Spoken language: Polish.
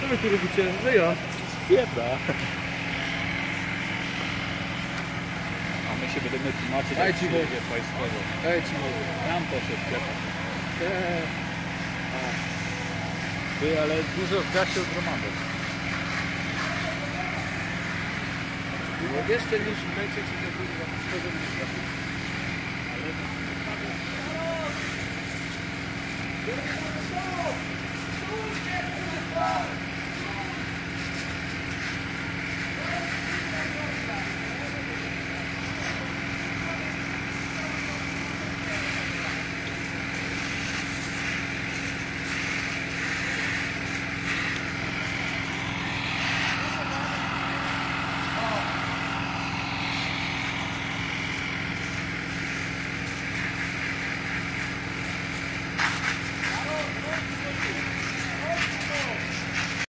wy tu robicie? Wyjazd. Bieda. A my się będziemy tłumaczyć, Daj jak ci przyjedzie wodę. państwowo. Daj ci wodę. Tam poszedł kiepa. Ty, ale dużo w gasie od Romany. No jeszcze niż męczyć i to kurwa porządnika. Ale...